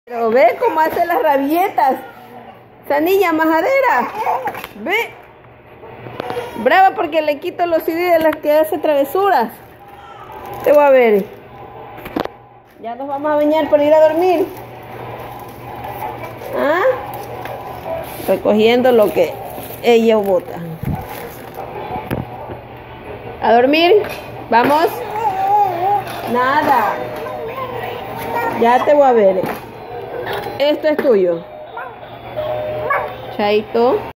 Pero ve cómo hace las rabietas. Esa niña majadera. Ve. Brava porque le quito los CD de las que hace travesuras. Te voy a ver. Ya nos vamos a bañar para ir a dormir. ¿Ah? Recogiendo lo que ella bota. ¿A dormir? ¿Vamos? Nada. Ya te voy a ver. Esto es tuyo. Chaito.